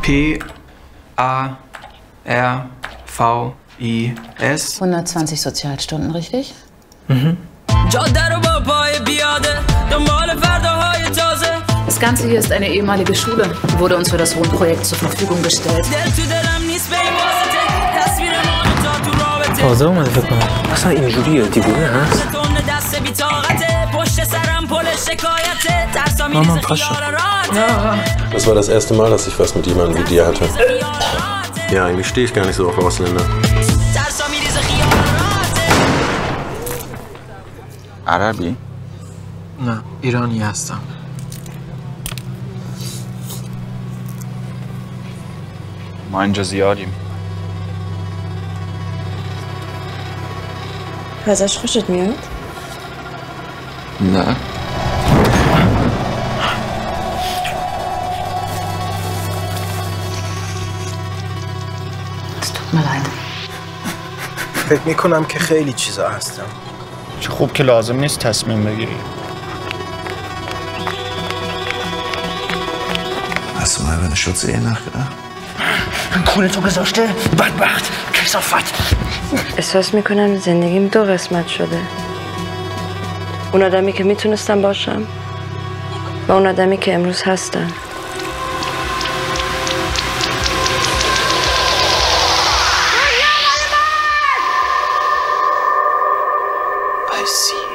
P-A-R-V-I-S. 120 Sozialstunden, richtig? Das Ganze hier ist eine ehemalige Schule. Die wurde uns für das Wohnprojekt zur Verfügung gestellt. تازه اومده فکر کنم. اصلا اینجوریه دیوونه هست. Mama, passt schon. Das war das erste Mal, dass ich was mit jemandem wie dir hatte. Ja, eigentlich stehe ich gar nicht so auf Ausländer. عربی؟ نه ایرانی هستم. ما اینجا زیادیم. ازش خوشت میاد؟ نه. Es tut mir leid. فکر میکنم که خیلی چیزا هستم. چه خوب که لازم نیست تصمیم بگیری. Hast du mal über eine Schutzehe nachgedacht? خونه تو گذاشته بدبخت کثافت. احساس میکنم زندگیم دو قسمت شده. اون آدمی که میتونستم باشم و اون آدمی که امروز هستم. I see.